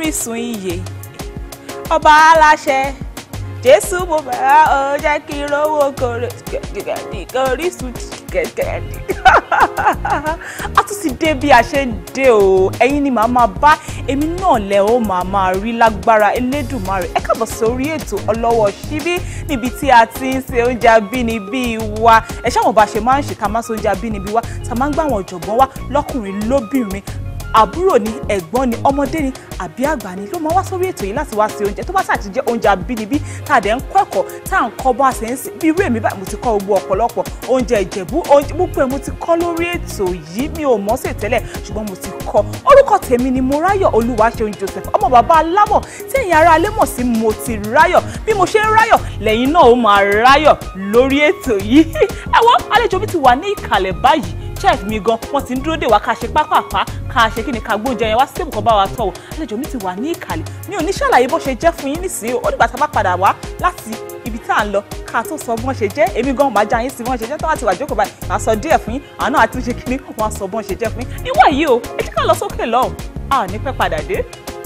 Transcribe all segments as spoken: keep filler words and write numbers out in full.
orísun iye ọba aláṣẹ Jésù mo bẹ̀rẹ̀ ọ jẹ́ kí rówó kore orísun kẹ̀kẹ́ a tún ti dé bí a ṣe ń dé o ẹ̀yin ni màá máa bá èmi náà lẹ ó máa máa rí lágbára Elédùmarè ẹ káàbọ̀ sórí ètò Olowosibi níbi tí a ti ń ṣe oúnjẹ abínibí wa ẹ ṣáwọn bá ṣe máa ń ṣe ká máa ṣe oúnjẹ abínibí wa tá máa ń gbà àwọn ọ̀jọ̀gbọ́n wa lọ́kùnrin lóbìnrin àbúrò ni ẹ̀gbọ́n ni ọmọdé ni àbí àgbà ni ló máa wá sórí ètò yìí láti wá ṣe oúnjẹ tó bá ṣàti jẹ́ oúnjẹ abínibí tá a dẹ̀ ń kọ́ ẹ̀kọ́ tá à ń kọ́ bá a ṣe ń sè bí irú èmi báyìí mo ti kọ́ gbogbo ọ̀pọ̀lọpọ̀ oúnjẹ Ìjẹ̀bú gbogbo ẹ̀ mo ti kọ́ lórí ètò yìí mi ò mọ̀ ṣe tẹ́lẹ̀ ṣùgbọ́n mo ti kọ́ orúkọ tèmi ni Moráyọ̀ Olúwaṣeun Joseph ọmọ bàbá alámọ̀ tí ẹ̀yin ará alẹ́ mọ̀ sí mo ti ráyọ̀ bí mo ṣe ń ráyọ̀ lẹ́yìn náà ó máa ráyọ̀ lórí ètò yìí ẹ wo àlejò mi ti wà ní ìkàlẹ̀ báyìí chef mi gan wọ́n ti ń dúró dè wá ká ṣe pápápá ká ṣe kí ni ká gbóúnjẹ yẹn wá sí tèbù kan bá wa tọ̀ wò àlejò mi ti wà ní ìkàlẹ̀ mi ò ní ṣàlàyé bó ṣe jẹ́ fún yín nísìnyí ó dìgbà tá a bá padà wá láti ibi tá à ń lọ ká tó sọ bọ́n ṣe jẹ́ èmi gan máa já yín sí bọ́n ṣe jẹ́ tó wá ti wà jókòó báyìí màá sọ díẹ̀ fún yín àwọn náà àti ṣe kí ni wọ́n á sọ bọ́n ṣe jẹ́ fún yín níwọ̀n yìí o ẹ jẹ́ ká lọ sókè lọ́hùn a ò ní pẹ́ padà dé.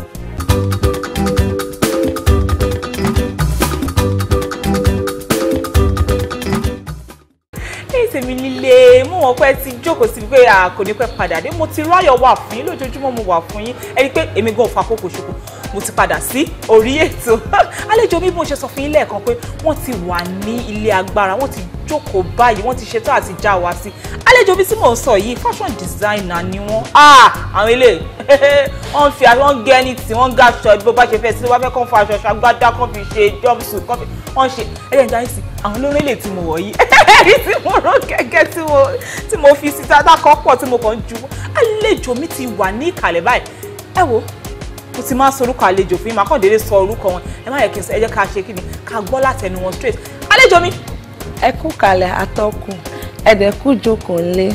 Tèmi líle mú wọn pẹ́ ti jókòó sí pé a kò ní pẹ́ padà dé mo ti ráyọ̀ wà fún yín lójoojúmọ́ mo wà fún yín ẹni pé èmi gan fa kókò ṣoko mo ti padà sí orí ètò àlejò mi bí mo ṣe sọ fún yín lẹ́ẹ̀kan pé wọ́n ti wà ní ilé agbára wọ́n ti jókòó báyìí wọ́n ti ṣetán àti já wa sí àlejò mi tí mò ń sọ yìí fashion designer ni wọ́n àwọn ilé wọ́n fi wọ́n gẹ́ ní tí wọ́n gàṣọ bó bá ṣe fẹ́ sí wọ́n fẹ́ kàn fa aṣọ ṣàgbádá kàn fi ṣe jumpsuit kàn fi wọ́n ṣe ẹ̀yẹ̀ ìjà yìí sí àwọn olórin èlé tí mo wọ̀ yìí ẹ̀rí tí mo rán gẹ́gẹ́ tí mo tí mo fi síta dákọ̀ pọ̀ tí mo kàn ju àlejò mi ti wà ní ìkàlẹ̀ báyìí ẹ wo mo ti máa sọ orúkọ àlejò fún yín màá kàn déédéé sọ orúkọ wọn ẹ má yẹ kí n sọ ẹ jẹ́ ká ṣe kí ni ká gbọ́ látẹnu wọn straight àlejò mi. ẹ kú kalẹ̀ atọ́kùn ẹ̀dẹ̀ kú jókòó ńlé.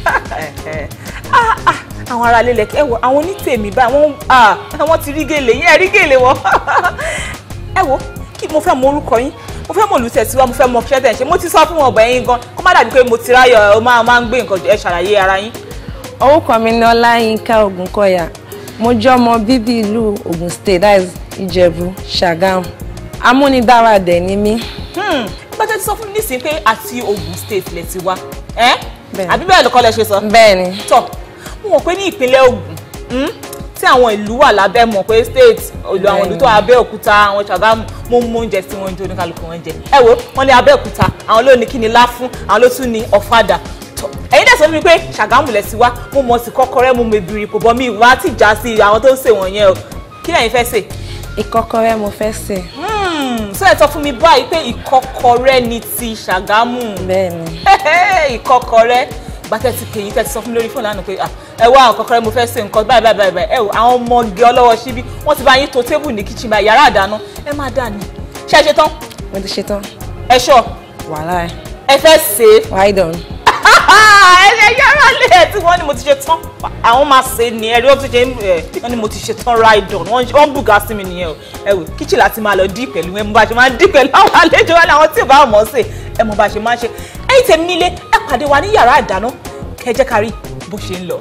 àwọn ará lélẹ̀ ẹ wo àwọn onítèmi báyìí wọ́n ti rí gèlè yín ẹ rí gèlè wọn ẹ wo kí mo fẹ́ mọ orúkọ yín mo fẹ́ mọ̀ olùtẹ̀ tí wá mo fẹ́ mọ ṣẹ́ tẹ̀ ṣe mo ti sọ fún wọn ọ̀bẹ yín gan kó má dàbí pé mo ti ráyọ̀ ọ máa máa ń gbé nǹkan ẹ ṣàlàyé ara yín. orúkọ mi ni Olayinka Ogunkoya mo jẹ́ ọmọ bíbí ìlú Ogun State that is Ìjẹ̀bú Ṣàgámù amúnidára dẹ̀ ni mí. nígbà tí ẹ ti sọ fún mi nísìnyí pé àti Ogun State lẹ ti wá àbí bẹ́ẹ̀ lọ́kọ́ lẹ ṣe sọ. bẹ́ẹ̀ ni. tọ́ mo mọ̀ pé ní ìpínlẹ̀ Ògùn tí àwọn ìlú wà lábẹ́ mọ̀ pé state olú àwọn ìlú tó Abẹ́òkúta àwọn Ṣàgámù mo mú oúnjẹ tí wọ́n ń jẹ oníkàlùkù wọn jẹ ẹ wo wọ́n ní Abẹ́òkúta àwọn ló ní kíni Láfún àwọn ló tún ní Ọ̀fadà ẹ̀yin dẹ̀ sọ fún mi pé Ṣàgámù lẹ ti wá mo mọ̀ sí Ìkọ́kọrẹ́ mo mọ ìbìrì kò bọ́ mi ìwà àti ìjà sí àwọn tó ń sè wọ̀n yẹn o kí lẹ́yìn fẹ́ sè. Ìkọ́kọrẹ́ mo fẹ́ sè. sọ ẹ sọ fún mi báyìí pé Ìkọ́kọrẹ́ ni ti Ṣàgámù. bẹ́ẹ̀ni. Ìkọ́kọrẹ́ gbàtẹ́ ti pè yín tẹ́ ti sọ fún mi lórí fóònù lánàá pé ẹ wá àwọn Ìkọ́kọrẹ́ mo fẹ́ ṣe nǹkan báyìí báyìí báyìí ẹ wò àwọn ọmọge Olowosibi wọ́n ti bá yín tó tébù ní kíchìn báyìí yàrá àdáná ẹ máa dà ní. ṣé ẹ ṣe tán. mo ti ṣe tán. ẹ ṣọ. wàhálà ẹ. ẹ fẹ́ ṣe. why done. ẹ ṣe yàrá lé ẹ tí wọ́n ní mo ti ṣe tán àwọn máa ṣe ni ẹ rí ó ti ṣe wọ́n ní mo ti ṣe tán right done wọ́n bùgà sí mi nìyẹn o ẹ wò kíchìn láti máa lọ dí pẹ̀lú ẹ mo bá ṣe máa dí pẹ̀lú àwọn àlejò wa làwọn tí ò bá mọ̀ ṣe ẹ mo bá ṣe máa ṣe ẹ̀yin tèmi nílé ẹ pàdé wa ní yàrá ìdáná kẹ́ jẹ́ ká rí bó ṣe ń lọ.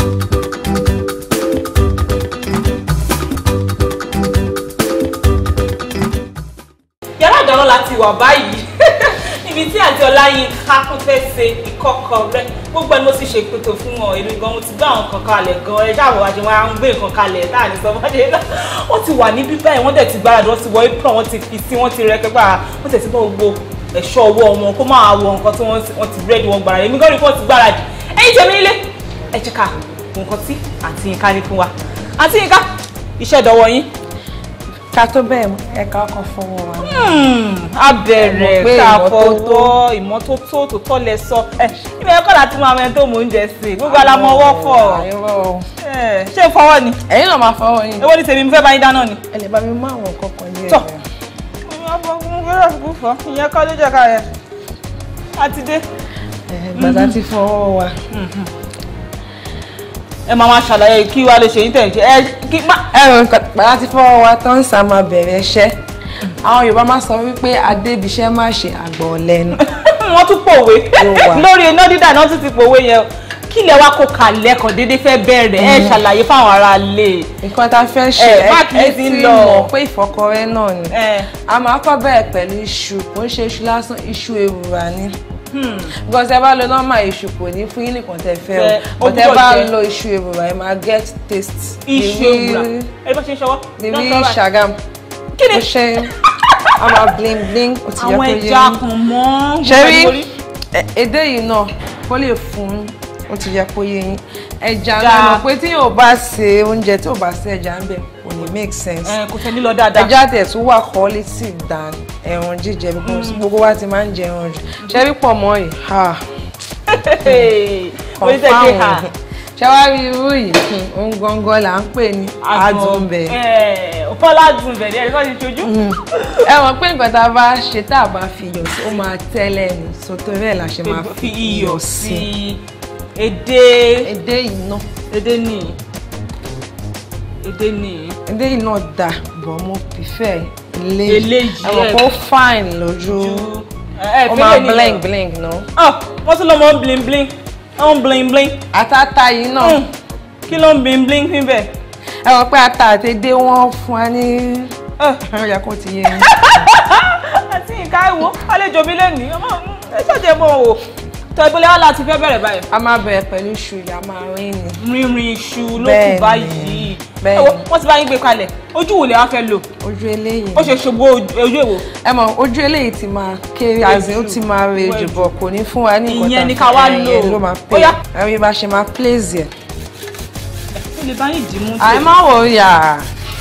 yàrá ìdáná láti wà báyìí níbi tí àti Ọláyínká kún fẹ́ ṣe Ìkọ́kọrẹ́ gbogbo ẹni mo ti ṣe ìpètò fún wọn èmi gan mo ti gbá àwọn kan kalẹ̀ gan ẹ ṣáà wọ́n àti wọn á ń gbé nǹkan kalẹ̀ táà ní sọmọdé náà wọ́n ti wà níbí báyìí wọ́n dẹ̀ ti gbáradì wọ́n ti wọ apron wọ́n ti fi sí wọ́n ti rẹ́ kẹ́gbà wọ́n tẹ̀ sí bọ́ gbogbo ẹ̀ṣọ́ ọwọ́ wọn kó máa wọ nǹkan tí wọ́n ti rẹ́ẹ̀dì wọn gbáradì èmi gan rí pé wọ́n ti gbáradì ẹ̀yin tèmi nílé ẹ jẹ́ ká nǹkan tí àǹtí Yínká ní fún wa àǹtí Yínká iṣẹ́ dọwọ́ yín. ká tó bẹ́ẹ̀ ẹ̀ka ọkọ̀ fọwọ́ wa. a bẹ̀rẹ̀ ká fọwọ́ ìmọ́tótó tó tọ́ lẹ sọ ibẹ̀ ẹ̀kọ́ láti máa mẹ́rin tó mò ń jẹ sí i gbogbo alamọ ọwọ́ fọ̀ ṣé fọwọ́ ni. ẹ̀yin náà máa fọwọ́ yín. èwo ni tèmi mo fẹ́ bá yín dáná ni. ẹ lè bá mi mú àwọn nǹkan kan ní tọ́ mo fẹ́ràn kú fọ́ ìyẹn kọ́ ló jẹ́ ká yẹ àti dé. gbàdá ti fọwọ́ wa. ẹ máa máa ṣàlàyé kí wàá lè ṣe yín tẹ̀ ẹ kí má. ẹ gbàdá ti fọwọ́ wa tó ń sá máa bẹ̀rẹ̀ iṣẹ́ àwọn Yorùbá máa sọ wípé adébíṣẹ́ má ṣe àgbọ̀ ọ̀lẹ́nu. wọ́n tún pòwe lórí iná dídà náà tún ti pòwe yẹn kí lẹ wá kó kalẹ̀ kan déédéé fẹ́ bẹ̀rẹ̀ ẹ ṣàlàyé fáwọn ará ilé. nǹkan tá a fẹ́ ṣe ẹ ti mọ̀ pé ìfọkọrẹ́ náà ni a máa kọ́ bẹ̀rẹ̀ pẹ̀lú iṣu kò ń ṣe iṣu lásán iṣu ewùrà ni because ẹ bá lo normal iṣu kò ní fún yín nìkan tẹ́ fẹ́ o but ẹ bá lo iṣu ewùrà ẹ máa get taste. iṣu ewùrà ẹ bá ṣe ń ṣọwọ́ níbi Ṣàgámù kí ni ó ṣe a máa bling bling ó ti yẹ kó yé àwọn ẹja kan mọ́ ṣe rí èdè yìí náà kó lè fún ó ti yẹ kó yé yín ẹja náà mọ̀ pé tí yóò bá ṣe oúnjẹ tí ò bá ṣe ẹja ń bẹ kò ní make sense kò fẹ́ nílọ dáadáa ẹja tẹ̀ tún wà quality than ẹran jíjẹ because gbogbo wa ti máa ń jẹ ẹran jù ṣe rí pọ̀ mọ́ yìí ha confam ṣe wá rí irú yìí ohun gangan là ń pè ní adùnbẹ̀ ọ̀pọ̀lá adùnbẹ̀ ní ẹ̀rí kan ti ṣojú. ẹ mọ̀ pé nǹkan tá a bá ṣe tá a bá fi iyọ̀ sí ó máa tẹ́lẹ̀ ní sọtọ́rẹ́ ẹ̀ la ṣe máa fi iyọ̀ sí èdè èdè yìí náà èdè ní èdè ní èdè yìí náà dà bọ̀ mo prefer eléyìí ẹ mọ̀ pé ó fine lójú ó máa bling bling náà. wọ́n tún lọ́ mọ́ bling bling ó ń bling bling. àtàtà yìí náà. kí ló ń bling bling níbẹ̀. ẹ wọ́n pé ata àti edé wọ́n fún wa ní. ọ̀rọ̀ kò ti yé yín. àti ìka ìwò àlejò mi lẹ́nu ẹ ṣọ́ọ̀jẹ̀ mọ́ o tọ́ ìbílẹ̀ wà láti fẹ́ bẹ̀rẹ̀ báyìí. a máa bẹ̀rẹ̀ pẹ̀lú iṣu ìyá máa rin ni. rinrin iṣu ló kù báyìí. wọ́n ti bá yín gbé kalẹ̀ ojú wo lè wá fẹ́ lò. ojú eléyìí. ó ṣe ṣògbó ojú èwo. ẹ mọ̀ ojú eléyìí ti máa kéré àzín ó ti máa re jùbọ̀ kò ní fún wa ní nǹkan ìyẹn ni ká wá lò ẹ̀yẹn ló máa pè é ẹ̀rí bá ṣe máa place ẹ̀. ó lè bá yín dì mú. àì má wọrí à.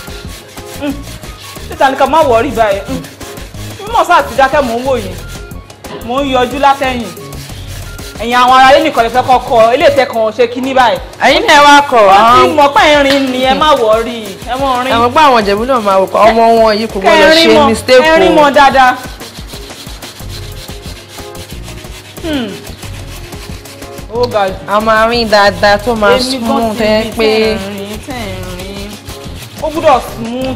títa ni ká má wọrí báyìí. mímọ̀ sáà ti dákẹ́ mò ń wò yín mò ń yọjú látẹ̀yìn ẹ̀yin àwọn ará ilé nìkan lè fẹ́ kọ́kọ́ ilé ìtẹ́ kan ṣe kíní báyìí. ẹ̀yin náà wá kọ̀ wọ́n ti mọ̀ pé ẹ̀rín ni ẹ má wọrí ẹ mọ̀ rin. ẹ̀wọ̀n gbọ́ àwọn ìjẹ̀bú náà máa wò pé ọmọ wọn yìí kò gbọ́dọ̀ ṣe mistake o. ẹ̀rín mọ̀ dáadáa. ó ga jù. a máa rin dáadáa tó máa smooth ẹ pé. ó gbọ́dọ̀ smooth.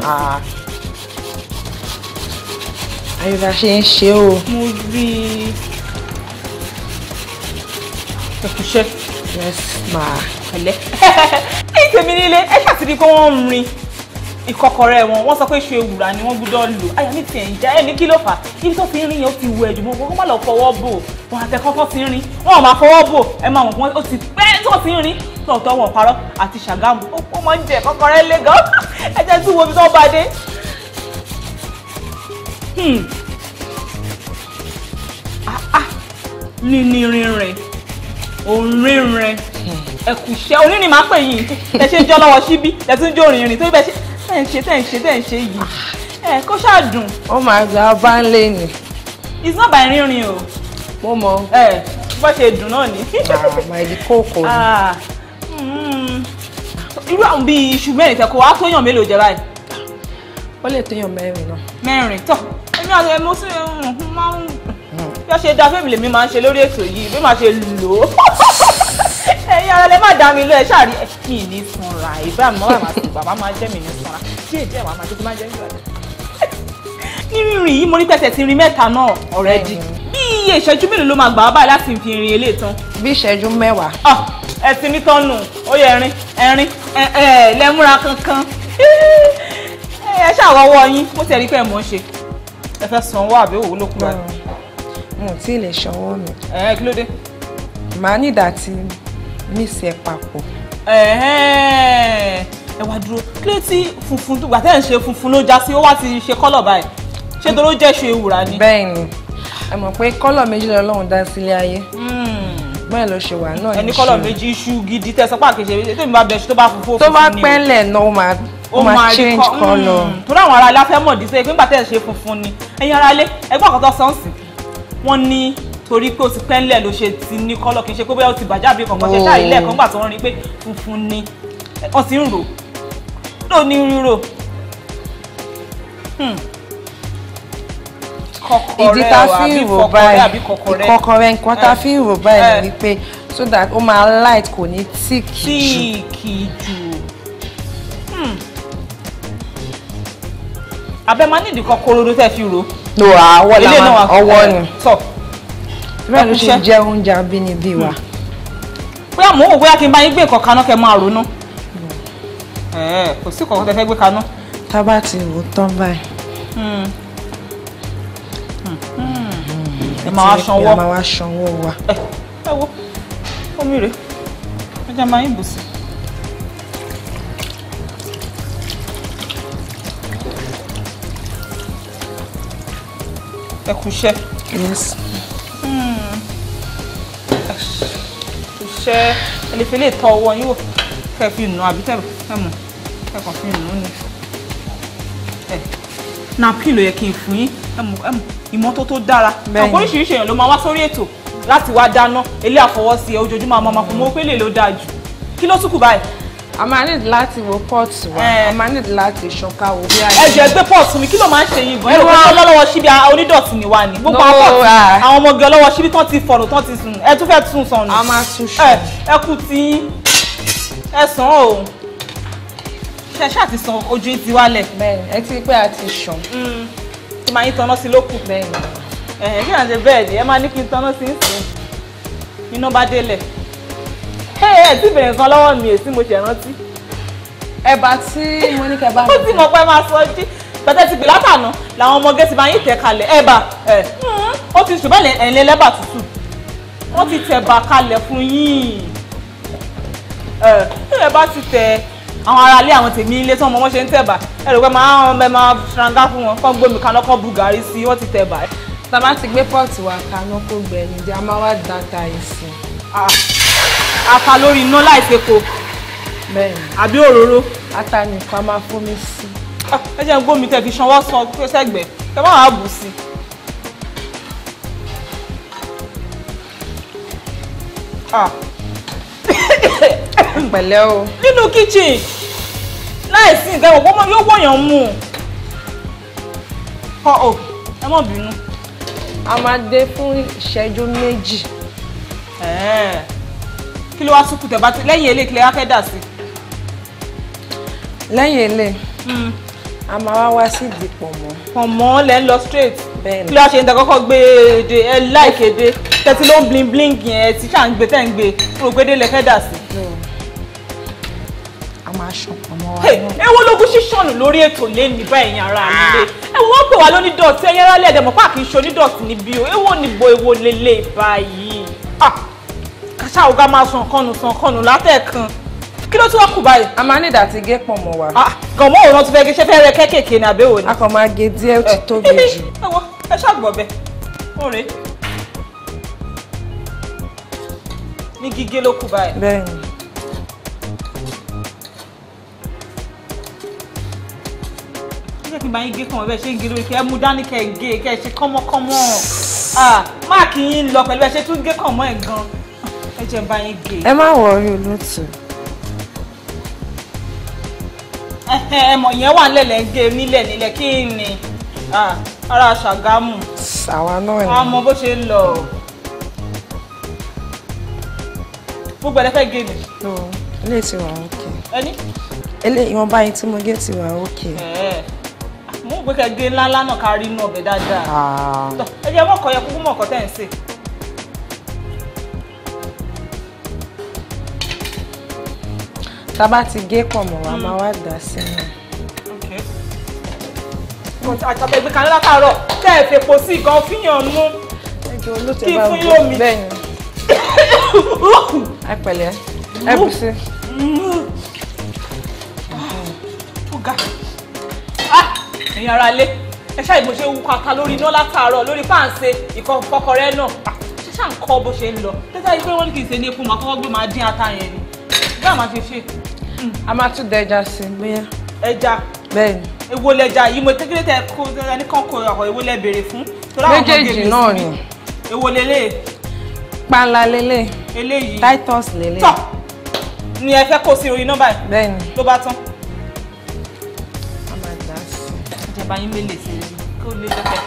àyùbá ṣe ń ṣe o. mo rí i. ẹ̀kúṣẹ́. yes ma. ẹ̀lẹ́. ẹ̀yìn tèmi nílé ẹ ṣàtìrí pé wọ́n ń rin ìkọ́kọrẹ́ wọn wọ́n sọ pé iṣu ewùrà ni wọ́n gbọ́dọ̀ lò àyà mi tiẹ̀ ń já ẹ̀ ní kí ló fà á ibi tó ti ń rin yẹn ó ti wù ẹ̀jù mọ́ wọ́n má lọ fọwọ́ bò wọn àtẹ̀kọ́ tó ti ń rin wọn ò máa fọwọ́ bò ẹ máa wọ̀n ó ti pẹ́ tó ti ń rin tọ̀tọ̀ wọn parọ́ àti Ṣàgámù ó máa ń jẹ ìkọ́kọrẹ́ lé gan ẹ jẹ́ tí wo ibi tó bá dé. níní rinrin òun rinrin ẹ̀kúṣẹ́ onírin máa pè yín ẹ ṣe ń jọ́ lọ́wọ́ síbí ẹ tún jó rìnrìn tó bẹ́ẹ̀ ṣe tẹ̀ ń ṣe tẹ̀ ń ṣe tẹ̀ ń ṣe yìí ẹ kó ṣàdùn. ó máa gba ọba ń lé ni. it's not by rinrin o. mo mọ. ẹ bó ṣe dùn náà ni. àmà ìdí kòkò ni. irú àwọn bíi iṣu mẹ́rin tẹ kó wá tó yàn mélòó jẹ báyìí. ó lè tó yàn mẹ́rin náà. mẹ́rin tọ́ èmi àti ẹ̀mí ó sì máa ń bí wọ́n ṣe da fẹ́mi lèmi máa ń ṣe lórí ètò yìí bí màá ṣe lò ó. ẹ̀yin ara lè má dá mi lọ ẹ ṣáà rí mi ní sanra ìbá mi máa sùn bàbá máa jẹ́ mi ní sanra díẹ̀ díẹ̀ wàá máa tó máa jẹ́ mi lọ. ní rírìn yìí mo rí pẹ̀sẹ̀ ti rin mẹ́ta náà already bí iye ìṣẹ́jú mélòó ló máa gbà á báyìí láti fi rin eléyìí tán. bí ìṣẹ́jú mẹ́wàá. ẹ ti ní tọ́nù ó yẹ ẹrin ẹrin lẹ́múra kankan ẹ ṣàwọ́wọ́ yín mo ti rí pé mò ń ṣe ẹ fẹ́ sanwó àbí òwò ló kú báyìí. mo tí ì lè ṣọwọ́ mi. ẹ kí ló dé. màá ní ìdá tí mísì ẹ papọ̀. ẹ wá dúró kí ló tí funfun gbà tẹ́ ẹ̀ ń ṣe funfun ló já sí ó wá ti ṣe kọ́lọ̀ báyìí ṣé tó ló jẹ́ ṣe ewùrà ni. bẹ́ẹ̀ ni ẹ mọ̀ pé kọ́lọ̀ méjì lọ́lọ́run dá sílé ayé bẹ́ẹ̀ ló ṣe wà náà ní ṣe. ẹni kọ́lọ̀ méjì iṣu gidi tẹ́ sọ pé àkèṣe tó mi bá bẹ ṣu tó bá funfun tó bá pẹ́ńlẹ̀ náà ó máa ó máa change colour. torí àwọn ará ilé afẹ́ mọ̀ dísẹ́ pé nígbà tẹ́ ẹ̀ ṣe funfun ni ẹ̀yin ará ilé ẹgbẹ́ ọ̀kan tó sọ́ọ̀sì wọ́n ní torí pé o ti pẹ́ńlẹ̀ ló ṣe ti ní kọ́lọ̀ kì í ṣe pé bóyá o ti bàjẹ́ àbí kankan ṣe ṣáà ilé ẹ̀kan gbà tó wọ́n rí pé funfun ni wọ́n ti ń rò ló ní rírò. ìdí tá a fi ń rò báyìí ìkọ́kọrẹ́ nǹkan tá a fi ń rò báyìí ni pé so that ó máa light kò ní tíìkì jù. tíìkì jù. abẹ́ máa ní ìdí kọ́kọ́rọ́ ló tẹ́ fi rò. no àwọ̀ làwọn ọwọ́ ni. tọ́ bẹ́ẹ̀ ló ṣe jẹ́ oúnjẹ abínibí wa. bóyá mò ń wò bóyá kí n bá yín gbé nǹkan kaná kẹ́ máa rò ná. ẹ kò sí nǹkan tẹ́ fẹ́ gbé kaná. tá bá ti wò tán báyìí. ẹ máa wá ṣanwó. ẹ máa wá ṣanwó wa. ẹ ẹ wo omi rè é jẹ́ máa yín bù sí. ẹ kú iṣẹ́. yes. iṣẹ́ ẹ lè fi lè tọ ọwọ́ yín wò kẹ́ fi nù àbí tẹ́ ẹ mọ̀ kẹ́ kàn fi nù ni. ẹ napkin ló yẹ kí n fún yín ẹ mọ̀ ẹ mọ̀ ìmọ́tótó dára. ọ̀pọ̀ oríṣiríṣi èèyàn ló máa wá sórí ètò láti wá dáná ilé àfọwọ́sí ẹ ojoojúmọ́ àwọn ọmọ fún mọ́ pé lè ló dáa jù. kí ló tún kù báyìí? a máa need láti wo pot wa a máa need láti ṣọ̀ká wo bí ayé. ẹ jẹ́ gbé pot fún mi kí ló máa ń ṣe yín gan ẹ rò pé ọlọ́wọ́ síbi onídọ̀tí ni wá ní gbogbo àwọn pot àwọn ọmọge ọlọ́wọ́ síbi tán ti fọ̀rọ̀ tán ti sùn ẹ tún fẹ́ tún sọnù. a máa tún ṣe. ẹ ẹ kú tí ẹ sàn o ṣe ṣáà ti san ojú yín ti wálẹ̀. bẹ́ẹ̀ni ẹ ti pé a ti ṣàn. tí máa yín tanná sí lókù. bẹ́ẹ̀ni. ẹ kí àjẹ bẹ́ẹ̀ ni ẹ máa ní kí n tanná sí ìsìn iná bá délẹ̀. ẹ ẹ tí bẹ̀rẹ̀ nǹkan lọ́wọ́ mi èsì mo ṣe rántí. ẹ̀bà tí mo ní kẹ́ bá mi. ó ti mọ̀ pé máa sọ jí pẹ̀tẹ́ ti gbè látàná làwọn ọmọge ti máa yín tẹ̀ kalẹ̀ ẹ̀bà ẹ̀ ó ti ṣùgbọ́n ẹ̀yìn ẹlẹ́bà tútù wọ́n ti tẹ̀ bà kalẹ̀ fún yín ẹ̀ ẹ̀ bá ti tẹ̀ àwọn aráalé àwọn tèmi ilé tí ọmọ wọn ṣe ń tẹ̀bà ẹ rò pé máa ń bẹ máa ṣàǹgá fún wọn kọ́ gbómi kaná kọ́ bu gàrí sí wọ́n ti tẹ̀bà. tá a bá ti gbé pọ́ọ̀tì wa kaná kó gbẹ nídìí a máa wá dáta ìsìn. ata lórí iná láìsèpo bẹ́ẹ̀ni àbí òróró. ata nìkan máa fomi sí. ẹ jẹ́ ń gbómi tẹ̀ fi ṣanwó san sẹ́gbẹ̀ kẹ́ má wàá bù sí. pẹ̀lẹ́ o. nínú kitchen láìsí nǹkan ìwọ̀n pọ́nmọ́ yóò wọ̀yàn mú un. kọ́ ò ẹ má bínú. a máa dé fún ìṣẹ́jú méjì. kí ló wá súnkù tẹ̀ bá ti lẹ́yìn eléyìí kí lè wá fẹ́ dà sí. lẹ́yìn eléyìí a máa wá wá sí ìdí pọ̀nmọ́. pọ̀nmọ́ lẹ́ ń lọ straight. bẹ́ẹ̀ni kí ló wá ṣe ń tẹ kọ́kọ́ gbé èdè ẹ láìkéde tẹ́tí ló ń bling bling yẹn ẹ ti ṣáà ń gbé tẹ́ ń gbé rò gbé dé lẹ fẹ́ dà sí. a máa ṣọ̀pọ̀ mọ́ wa náà. ẹ wo lógún ṣíṣọ́nù lórí ètò lẹ́nu bá ẹ̀yin ara nílé ẹ wo wọ́n pè wá lóní dọ̀tí ẹ̀yin ará lẹ́ẹ̀dẹ̀ mọ̀ pé àkì í ṣe onídọ̀tí níbí o èwo nìbo èwo lélẹ̀ báyìí. kàṣà ògá máa sàn kọ́nù sàn kọ́nù látẹ̀kan kí ló tún wá kù báyìí. a máa ní ìdàtí gé pọ̀ mọ́ wa. gànmọ́ òun ti fẹ́ gé ṣẹ́fẹ́ rẹ kéékèèké ní àbẹ́wò ni. a kàn máa gé díẹ̀ ó ti tóbi jù. ẹ wo ẹ ṣàgbọ̀ bẹ́ẹ̀ ó rèé ní gígé ló kù báyìí. bẹ́ẹ̀ni. jẹ́ kí n bá yín gé kàn wọ́n bẹ́ẹ̀ ṣe ń gé lórí kí ẹ mú dání kẹ́ ẹ gé kẹ́ ẹ ṣe kọ́mọ́kọ́mọ́ máàkì yín lọ pẹ̀lú ẹ ṣe tún gé kàn mọ́ ẹ̀ gan ẹ jẹ́ bá yín gé. ẹ má wọrí olóòtú. ẹ mọ̀ ìyẹn wà nílẹ̀ ń gé nílẹ̀ nílẹ̀ kí ni ara Ṣàgámù. àwa náà ni. a mọ bó ṣe ń lọ. gbogbo ẹ̀ fẹ́ gé mi. ilé ti wà òkè. ẹni. ilé ìwọ̀nba yìí tí mo gé ti wà òkè. mo ń gbé kẹ́ gé ńláńlá náà ká rí inú ọbẹ̀ dáadáa. ẹ jẹ́ mọ̀kọ́ yẹ kúkú mọ̀kọ́ tẹ̀ ń sè. tá a bá ti gé pọ̀ mọ́ wa máa wá dà sínú. àtàbẹ̀ gbé kaná látàárọ̀ tẹ́ ẹ fèpò sí gan fíyàn mú kí fún yóò mi. bẹ́ẹ̀ni ẹ pẹ̀lẹ́ ẹ bù sí. ọ̀gá ẹ̀yin ará ilé ẹ ṣáà ìbò ṣe ń kaka lórí iná látàárọ̀ lórí fáǹsẹ̀ ìkọkọrẹ́ náà ṣe ṣáà ń kọ́ bó ṣe ń lọ tẹ́tà yìí pé wọ́n ní kì í ṣe ní epo màá kọ́kọ́ gbé máa dín ata yẹn ni bí àwọn máa ṣe ṣe. a máa tún dẹ ẹja sí i bóyá. ẹja. bẹ́ẹ̀ni. èwo lẹja yìí mo tẹ́kílẹ̀ tẹ kó ẹni kan kó ọ̀rọ̀ èwo lẹ béèrè fún. méjèèjì náà ni. èwo lélẹ̀. panla lélẹ̀. eléyìí. titus lélẹ̀. tọ́ ni ẹ fẹ́ kó sí orí nọ́mbà yìí. bẹ́ẹ̀ni. ló bá tán. a máa dà sí i. ìjọba yín mélèé sí i kó lè lọ́pẹ́.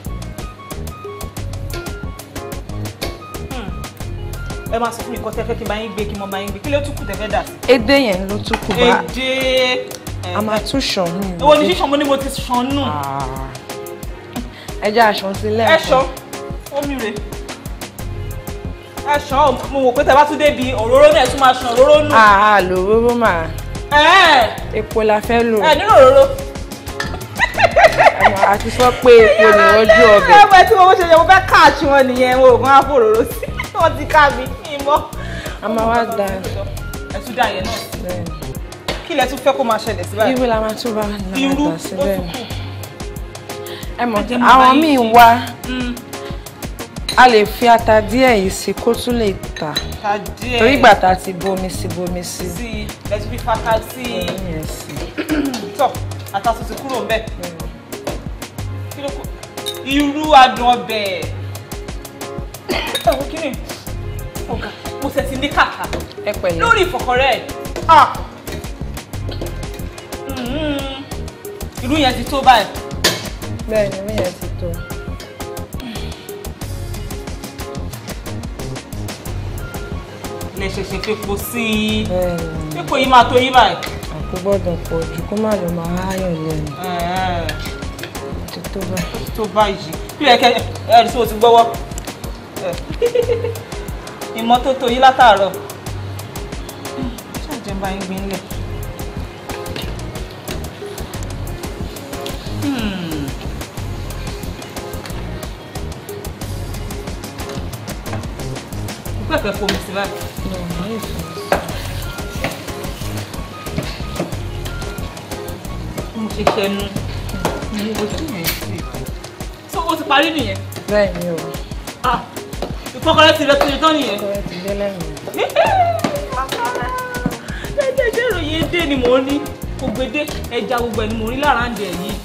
ẹ máa sọ fún mi kọ́ tẹ́ fẹ́ kí n bá yín gbé kí n mọ bá yín gbé kí ló tún kù tẹ́ fẹ́ dà sí. edé yẹn ló tún kù bá. èdè. a máa tún ṣàn nù. èwo ni ṣíṣan mo ní mo ti ṣan nù. ẹ jẹ́ aṣọ sí lẹ́ẹ̀kan. ẹ ṣọ omi rè ẹ ṣan mo wò pé tẹ́ bá tún débi òróró náà tún máa ṣan òróró nù. Ah, ah, lòróró mà. Eh. Epo la fẹ́ lò. Eh, nínú òróró. A ti sọ pé epo ni ojú ọbẹ̀. Ẹ bẹ tí mo ṣe yẹ mo fẹ́ káàṣì wọn nìyẹn mo ògùn á fòróró sí. Wọ́n ti ká mi ìmọ̀. A máa wá da. Ẹ tún dá yẹn náà. Kí lẹ tún fẹ́ kó máa ṣẹlẹ̀ sí báyìí? Irú la máa tún bá náà dà síbẹ̀. Ẹ mọ̀ àwọn míì wá. A lè fi ata díẹ̀ yìí sí kó tún lè tà. Torí ìgbà tá a ti bomi sí bomi sí. Sí, ẹ tún fi fata sí. Tọ́, ata tuntun kúrò ń bẹ̀. Kí ló kù? Irú adùn ọbẹ̀. Ẹ wo kí ni? Ọ̀gá, mo ṣe ti ní kàkà. Ẹ pẹ̀lẹ́. Lórí ìfọ̀kọ̀rẹ́ ẹ̀. Ah! Irú yẹn ti tó báyìí. Bẹ́ẹ̀ ni, irú yẹn ti tó. Lẹ ṣẹ̀ṣẹ̀ fepo sí i. Fepo yìí máa tó yí báyìí. Àpò gbọ́dọ̀ pọ̀ jù kó má lọ máa háyàn lẹ́nu. Ti tó báyìí. Tó báyìí. Bí ẹ kẹ́ ẹ rí sí o ti gbọ́wọ́. Ìmọ́tótó yìí látàárọ̀. Ṣé ìjọba yín gbé nílẹ̀? Pẹ̀pẹ̀ fomi sí báyìí. Mo ṣe ṣẹnu. Mo wo sí yẹn sí. So o ti parí nìyẹn? Bẹ́ẹ̀ ni o. Ah! Ìfọkọrẹ́ ti rẹ ti tán nìyẹn? Ìfọkọrẹ́ ti dé lẹ́yìn. Ẹ̀jẹ̀ ṣé ìròyìn èdè ni mò ń ní. Gbogbo èdè ẹja gbogbo ẹ̀ ni mò ń rí lára ń dẹ̀ yìí.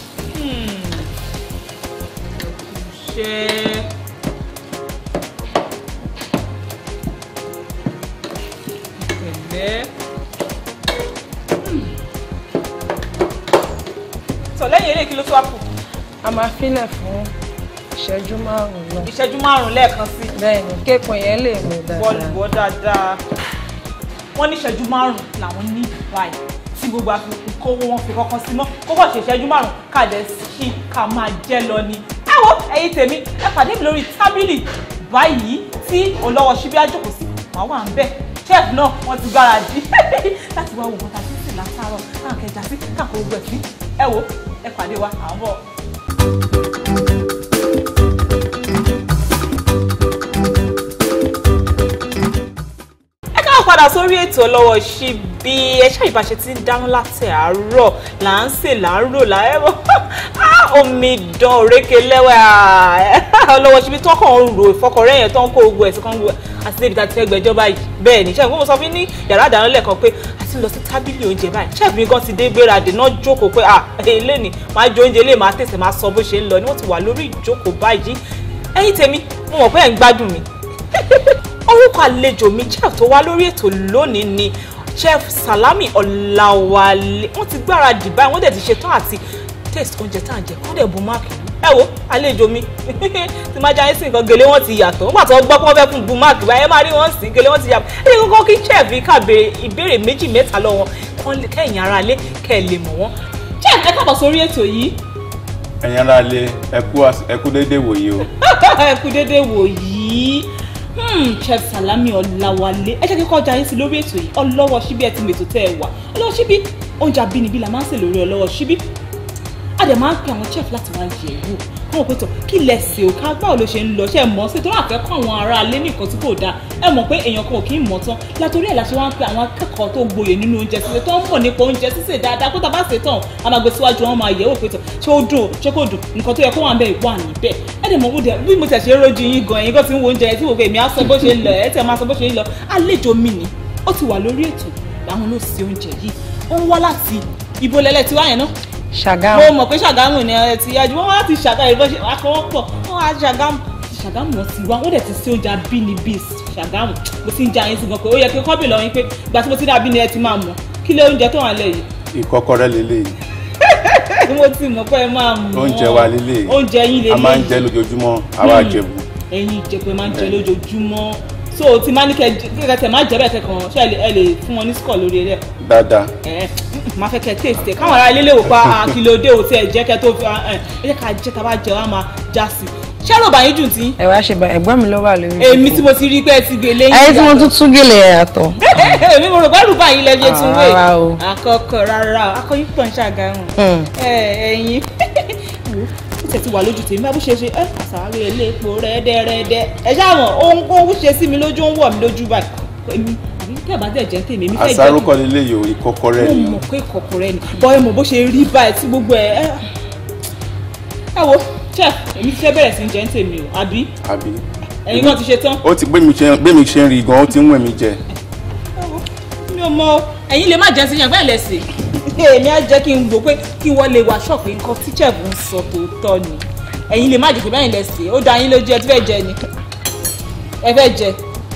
Ṣé sọ lẹ́yìn eré kí ló tó wá kù? A máa fílẹ̀ fún ìṣẹ́jú márùn-ún náà. Ìṣẹ́jú márùn-ún lẹ́ẹ̀kan sí. Bẹ́ẹ̀ni, kéèkùn yẹn lè mú dáadáa. Bọ́ọ̀lù bọ́ dáadáa. Wọ́n ní ìṣẹ́jú márùn-ún làwọn ní báyìí tí gbogbo àfikún kówó wọn fi kọ́kọ́ sí mọ́. Kó bọ̀ ṣe ìṣẹ́jú márùn-ún kàdé sí ká máa jẹ́ lọ ni. Ẹ wo ẹ̀yin tèmi ẹ pàdé mi lórí tábìlì báyìí tí Olowosibi àjòkó sí wàá wà ń bẹ̀. Chef náà wọ́n ti gbáradì láti wá wo nǹkan tá a ti sè látàárọ̀ káà kẹjà sí káà kó gbẹ̀ sí. Ẹ wo ẹ pàdé wa à ń bọ̀. Ẹ káwọ́ padà sórí ètò Olowosibi ẹ ṣáà ìbáṣe tí ń dáná láti àárọ̀ là ń sè là ń rò là ẹ wọ omidan òrékè lẹ́wẹ̀ Olowosibi tó kàn ń ro ìfọkọrẹ́ yẹn tó ń kó gbogbo ẹ̀ sí kan gbogbo àti débi tá a ti fẹ́ gbẹ́jọ́ báyìí bẹ́ẹ̀ ni ṣẹ́gun mo sọ fún ní yàrá ìdáná lẹ́ẹ̀kan pé a ti ń lọ sí tábìlì oúnjẹ báyìí ṣẹ́gun gan ti dé gbéradì náà jókòó pé ah ilé ni máa jẹ oúnjẹ ilé máa tẹ̀sẹ̀ máa sọ bó ṣe ń lọ ni wọ́n ti wà lórí ìjókòó báyìí ẹ̀yin tèmi mo mọ̀ pé ẹ̀ ń gbádùn mi orúkọ àlejò mi chef tó wá lórí ètò lónìí ni chef Salami Ọláwálé wọ́n ti gbáradì báyìí wọ́n dẹ̀ ti ṣetán àti taste oúnjẹ tá à ń jẹ kọ́ dẹ̀ bu máàkì ẹ wo àlejò mi tí máa jáde sí nǹkan gèlè wọn ti yàtọ̀ nígbà tó gbọ́ pé wọ́n fẹ́ fún bu máàkì báyìí ẹ máa rí wọn sí gèlè wọn ti yàtọ̀ ẹ ní kókó kí chef ká béèrè ìbéèrè méjì mẹ́ta lọ́wọ́ wọn kẹ́yìn ara lé kẹ́ ẹ lè mọ̀ wọ́n chef ẹ káàbọ̀ sórí ètò yìí. ẹ̀yin ara lé ẹ kú déédéé wòyí o. ẹ kú déédéé wòyí. Chef Salami Ọláwálé ẹ jẹ́ kí kọjá yín sí lórí ètò yìí Olowosibi ẹ ti mètò tẹ́ ẹ wà Olowosibi oúnjẹ abínibí la máa ń sè lórí Olowosibi a dẹ̀ máa ń pe àwọn chef láti wá yẹ̀ wò káwọn pé tọ̀ kí lẹ sè ó ká báwo ló ṣe ń lọ ṣe mọ̀ sí tó náà fẹ́ kọ́ àwọn ará alẹ́ ní nǹkan tí kò dáa ẹ mọ̀ pé èèyàn kan ò kí ń mọ̀ tán látòrí ẹ̀ la ṣe wá ń pe àwọn akẹ́kọ̀ọ́ tó gboyè nínú oúnjẹ sísè tó ń mọ̀ nípa oúnjẹ sísè dáadáa kó tá bá sè tán a máa gbé síwájú wọn máa yẹ̀ wò pé tọ̀ ṣé ó dùn ṣé kò dùn nǹkan tó yẹ kó wà ń bẹ̀ wà níbẹ̀ ẹ dẹ̀ mọ̀ bí mo tẹ̀ ṣe rojú yín gan ẹ̀yin gan ti ń wo oúnjẹ ẹ tí wò pé èmi á sọ bó ṣe ń lọ ẹ tẹ̀ máa sọ bó ṣe ń lọ àlejò mi ni ó ti wà lórí ètò àwọn ló sè oúnjẹ yìí ó ń wá láti ibo lẹ́lẹ́ tí wá yẹn náà Ṣàgámù. mo mọ̀ pé Ṣàgámù ni ẹ ti yájú wọ́n wá ti Ṣàgámù ìbọn ṣe akọwọ́pọ̀ wọ́n wá Ṣàgámù Ṣàgámù wọn ti wá wọ́n dẹ̀ ti sí oúnjẹ abínibí Ṣàgámù mo ti ń jẹ àyín sí gan pé ó yẹ kí kọ́bì lọ́yìn pé ìgbà tí mo ti dá abínibí ẹ ti máa mọ̀ kí lé oúnjẹ tó wà lẹ̀ yìí. Ìkọ́kọrẹ́ lélẹ́yìí. mo ti mọ̀ pé ẹ máa mọ̀ oúnjẹ wa lélẹ́yìí oúnjẹ yín lélẹ́yìí a máa ń jẹ lójoojúmọ́ àwa Ìjẹ̀bú. ẹ̀yin Ìjẹ̀bú máa ń jẹ lójoojúmọ́ so ti máa ní kẹ kẹ máa jẹ bẹ́ẹ̀ kẹkàn ṣe ẹ lè fún wọn ní score lórí ẹ. dáadáa. ẹ máa fẹ́ kẹ taste káwọn ará ilé lè wò pa kìlódé ò tí ẹ jẹ́ kẹ tó fi ẹ jẹ́ ká jẹ́ tá a bá jẹ wá máa já sí ṣé ló bá yín dùn tí. ẹ wá ṣe bá ẹ̀gbọ́n mi ló wà lórí. èmi tí mo ti rí pé ẹ ti gèlè yín. ẹyẹ tí mo tún tún gèlè ẹ yàtọ̀. èmi mo rò pé rúbà yín lẹ́bi etí wé. rárá o. àkọ́kọ́ rárá akọyín pọ̀ ń ṣàgáhùn. ẹ̀yin ó tẹ̀ ti wà lójú tèmi bá bó ṣe ṣe ẹ àṣàwárí elépo rẹ́dẹ́rẹ́dẹ́ ẹ ṣáàmọ̀ ohun ó ṣe sí mi lójú ó ń wọ̀ mí lójú báyìí àbí tẹ́ ẹ̀ bá tẹ̀ jẹ́ tèmi èmi fẹ́ jẹ́ tèmi. àṣàrò kọ́ nílé yìí ìkọ́kọrẹ́ ni. mo mọ̀ pé ìkọ̀kọ̀rẹ́ ni bọ́ ẹ mọ̀ bó ṣe rí báyìí tí gbogbo ẹ ẹ wo chef èmi ti fẹ́ bẹ̀rẹ̀ sí jẹ́ tèmi o àbí. àbí. ẹ̀yin náà ti ṣe tán. ó ti gbé mi ṣe gbé mi ṣe ń rí gan ó ti ń wẹ̀ mí jẹ. mi ò mọ ẹ̀yin lè má jẹ́ sí yàn bẹ́ẹ̀ lẹ́sìn èmi á jẹ́ kí n gbọ́ pé kí wọ́n lè wá ṣọ́ọ̀pù nǹkan tí chef ń sọ tòótọ́ ni ẹ̀yin lè má jẹ́ pé bẹ́ẹ̀ lẹ́sìn ó dá yín lójú ẹ tí fẹ́ jẹ ni ẹ fẹ́ jẹ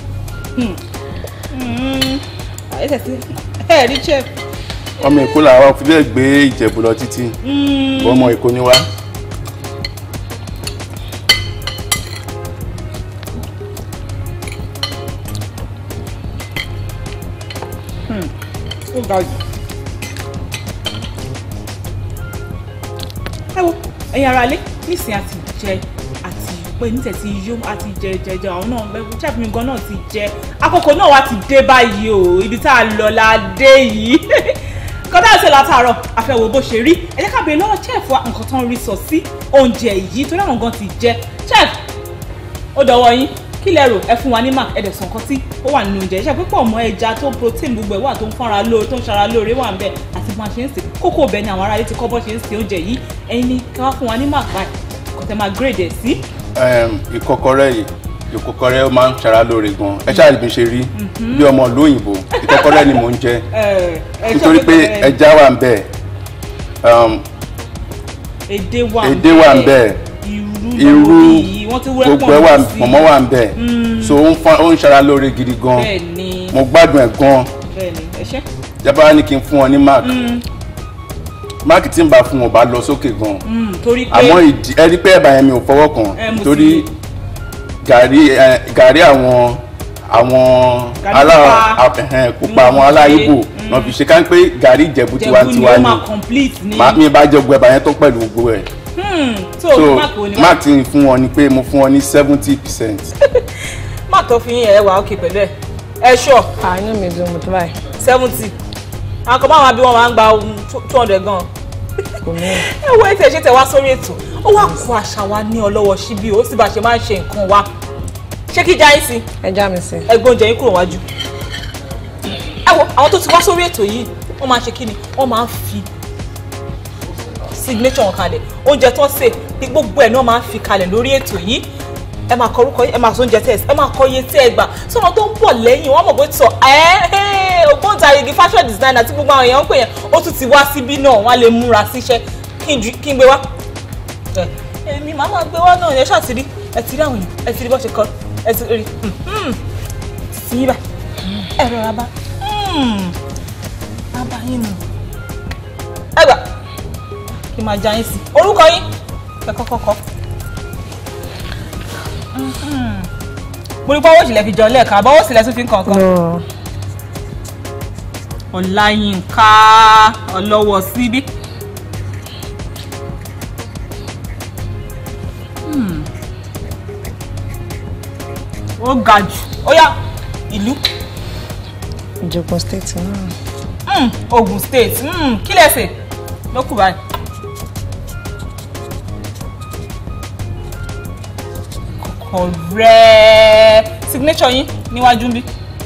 ẹ rí chef. ọmọ èkó làwọn fi bẹ́ẹ̀ gbé ìjẹ̀bù lọ títí ọmọ èkó ni wá. ó ga jù. ẹ wo ẹ̀yin ará ilé nísìnyí àti jẹ àti pé níṣẹ́ ti yó àti jẹ jẹjẹ àwọn náà bẹ́ẹ̀ chef mi gan náà ti jẹ àkókò náà wá ti dé báyìí o ibi tá a lọ la dé yìí kọ́tà ṣe látàárọ̀ àfẹ́wò bó ṣe rí ẹ jẹ́ ká bèèrè lọ́wọ́ chef wa nǹkan tó ń rí sọ sí oúnjẹ yìí tó dáwọn gan ti jẹ chef ó dọ̀wọ́ yín kí lẹ rò ẹ fún wa ní mark ẹ̀dẹ̀sán kan tí ó wà nínú oúnjẹ iṣẹ́ pípọ̀ mọ́ ẹja tó protein gbogbo ẹ̀ wà tó ń fọ́nra lóore tó ń ṣara lóore wà ń bẹ̀ àti bá a ṣe ń sè kókó ọbẹ̀ ni àwọn aráyé ti kọ́ bọ́ ṣe ń sè oúnjẹ yìí ẹ̀yin ni ká wá fún wa ní mark báyìí kò tẹ́ máa grade ẹ̀ sí. ìkọ́kọrẹ́ yìí ìkọ́kọrẹ́ ó máa ń ṣara lóore gan ẹ ṣáà bí ṣe rí bí ọmọ lóyìnbó ìkọ́kọrẹ́ ni mò ń jẹ nítorí pé ẹja wà ń bẹ̀ èdè wà ń bẹ̀ irú gbogbo ẹ wà mọ̀mọ́ wà ń bẹ̀ so ó ń ṣara lóore gidi gan mo gbádùn ẹ̀ gan jábá ní kí n fún ọ ní mark mark tí n bá fún ọ bá lọ sókè gan àmọ́ ẹ rí pé ẹ̀bà yẹn mi ò fọwọ́ kàn torí gàrí àwọn àwọn ará pupa àwọn ará Ìgbò náà fi ṣe ká ń pé gàrí Ìjẹ̀bú tiwantiwa ni mi bá jẹ gbogbo ẹ̀bà yẹn tó pẹ̀lú gbogbo ẹ̀. Hmm, so, so mark ti fún wọn ni pé mo fún wọn ní seventy percent. mark tó fi yín ẹ wà ókè pẹ̀lú ẹ ẹ ṣọ. àánú mi dùn mo tó báyìí. seventy àwọn kan máa bí wọn máa ń gba two hundred gan. ẹ wo ètò ìṣe tẹ wá sórí ètò ó wá kó àṣà wa ní Olowosibi ó sì bá ṣe máa ń ṣe nǹkan wa ṣé kí já yín sí. ẹ já mi sí. ẹ̀gbọ́n oúnjẹ yín kúrò wájú. ẹ wo àwọn tó ti wá sórí ètò yìí wọ́n máa ń ṣe kí ni wọ́n máa ń fi signature wọn kalẹ̀ oúnjẹ tó ń sè ní gbogbo ẹ̀ náà máa ń fi kalẹ̀ lórí ètò yìí ẹ máa kọ orúkọ ẹ máa sọ oúnjẹ test ẹ máa kọ iye tí ẹ gbà sọ̀rọ̀ tó ń bọ̀ lẹ́yìn wọ́n mọ̀ pé tọ̀ ẹ́ ògbóǹtarìgì fashion designer tí gbogbo àwọn èèyàn ń pè yẹn ó tún ti wá síbí náà wọ́n á lè múra síṣẹ́ kí n gbé wá èmi màá máa gbé wá náà ẹ ṣáà ti rí ẹ ti rí àwọn èèyàn ẹ ti rí bọ́ ṣe kọ ẹ ti rí ti yí bá ẹ rọra bá bá yín nù ẹ gbà kí n máa já yín sí orúkọ yín ẹ kọ́kọ́ kọ́ mo rí pé owó ìṣìlẹ̀ fi jọ lẹ́ẹ̀kan àbọ̀ owó ìṣìlẹ̀ tún fi ń kọ̀ọ̀kan. Ọláyínká Olowosibi. ó ga jù ó yá ìlú. Ìjọ̀gbọ̀n state náà. Ogun state kí lẹ ṣe ló kù báyìí. Ọ̀rẹ́ signature yín níwájú bí.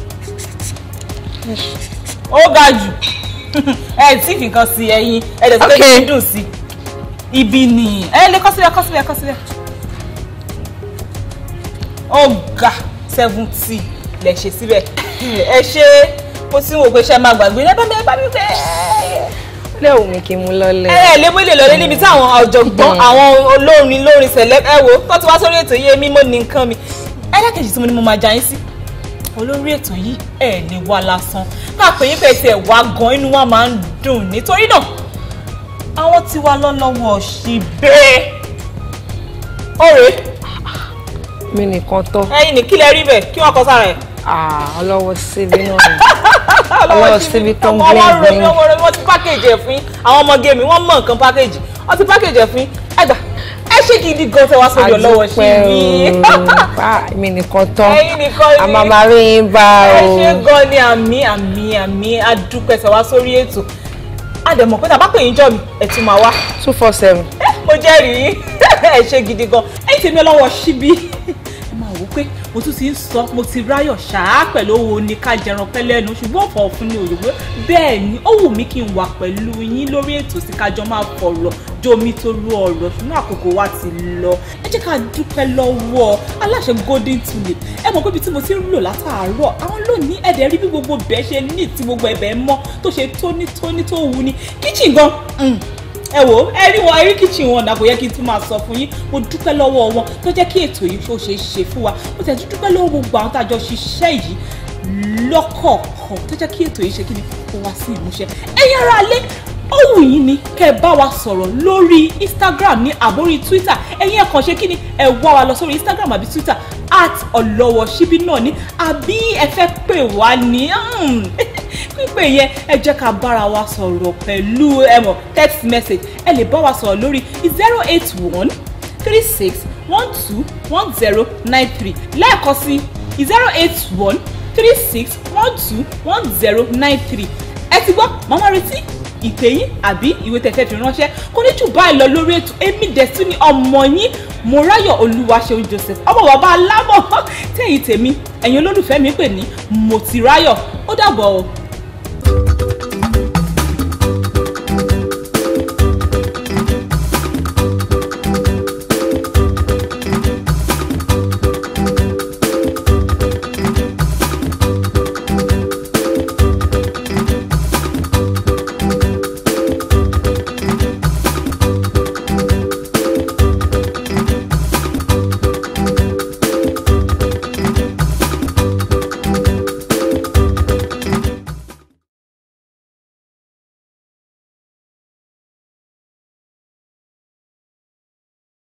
ó ga jù ẹ tí fi nǹkan sí ẹyin ẹ lè sọ pé kí n dùn sí ibi ni ẹ lè kọ sílẹ̀ kọ sílẹ̀ kọ sílẹ̀. ó ga seventy lẹ ṣe síbẹ̀ ẹ ṣe mo ti ń wò pé ṣe máa gbàgbé ẹ bá mi ẹ bá mi pé lé òun mi kì í mú lọlé. ẹ lè mú ilé lọlé níbi tí àwọn ọ̀jọ̀gbọ́n àwọn olórin lórin sẹ̀lẹ̀ ẹ wò tó ti wá sórí ètò yìí èmi mo ní nǹkan mi ẹlẹ́kẹ̀jì tí mo ní mo máa já yín sí olórí ètò yìí ẹ lè wá lásán ká pé yín fẹsẹ̀ wá gan inú wa máa ń dùn nítorí náà àwọn tí wá lọ́lọ́wọ́ ṣì bẹ́ẹ̀ ọ̀rẹ́ mi nìkan tọ́. ẹ̀yin ní kí lẹ rí bẹ́ẹ̀ kí wọ́n kọ sára ẹ̀. Olowosibi náà ni Olowosibi tó ń gbé ìgbín. ọmọ rẹ wọ́n ti pákéjì ẹ̀ fún yín àwọn ọmọge mi wọ́n mọ̀ nǹkan pákéjì wọ́n ti pákéjì ẹ̀ fún yín ẹgbà ẹ ṣe gidi gan tẹ wá sórí Olowosibi. mi nìkan tán ẹ̀yin nìkan ni àmàmà rí yín bá o. ẹ ṣe gan ni àmì àmì àmì adúpẹ́ tẹ wá sórí ètò àdèmọ̀ pé tàbá pè yín jọ mi ẹ̀ tún máa wá. two four seven. mo jẹ́rìí ẹ ṣe gidi gan ẹ̀yin tèmi Olowosibi ẹ máa wò pé mo tún ti ń sọ mo ti ráyọ̀ ṣáá pẹ̀lú owó ní ká jẹran pẹ́lẹ́nu ṣùgbọ́n ọ̀fọ̀ fún ní òyìnbó bẹ́ẹ̀ ni ó wù mí kí n wà pẹ̀lú yín lórí ètò sí kájọ máa fọ̀rọ̀ jomi tó lu ọ̀rọ̀ ṣùgbọ́n àkókò wa ti lọ ẹ jẹ́ ká dúpẹ́ lọ́wọ́ aláṣẹ golden tulip ẹ mọ̀ pé ibi tí mo ti ń lò látàárọ̀ àwọn lónìí ẹ̀dẹ̀ rí bí gbogbo bẹ́ẹ̀ ṣe ní tí gbogbo ẹ̀bẹ̀ mọ́ tó ṣe tónítóní tó wù ní kíchìn gan ẹ wò ẹ rí wọn ẹ rí kitchen wọn náà kò yẹ kí n tún máa sọ fún yín mo dúpẹ́ lọ́wọ́ wọn tó jẹ́ kí ètò yìí tó ṣe é ṣe fún wa mo tẹ̀ tún dúpẹ́ lọ́wọ́ gbogbo àwọn tá a jọ ṣiṣẹ́ yìí lọ́kọ̀ọ̀kan tó jẹ́ kí ètò yìí ṣe kí ni kó wá sí ìmúṣẹ ẹ̀yin ará alẹ́ ó wù yín ni kẹ́ ẹ bá wa sọ̀rọ̀ lórí Instagram ní àbórí Twitter ẹ̀yin ẹ̀ kàn ṣe kí ni ẹ wá wa lọ sórí Instagram àbí Twitter at Olowosibi náà ní àbí ẹ fẹ́ pè wá ní pípé yẹn ẹ jẹ́ ká bára wa sọ̀rọ̀ pẹ̀lú ẹ mọ̀ text message ẹ lè bá wa sọ̀rọ̀ lórí zero eight one three six one two one zero nine three lẹ́ẹ̀kan sí zero eight one three six one two one zero nine three ẹ ti gbọ́ màmá retí ìpè yín àbí ìwé tẹ̀fẹ́ fi ránṣẹ́ kò ní jù báyìí lọ lórí ètò èmi Destiny ọmọ yín Mọ́ráyọ̀ Olúwaṣeun Joseph ọmọ bàbá alámọ̀ tẹ̀yìn tèmi ẹ̀yin olólùfẹ́ mi pè ní Motirayo ó dàbọ̀ o.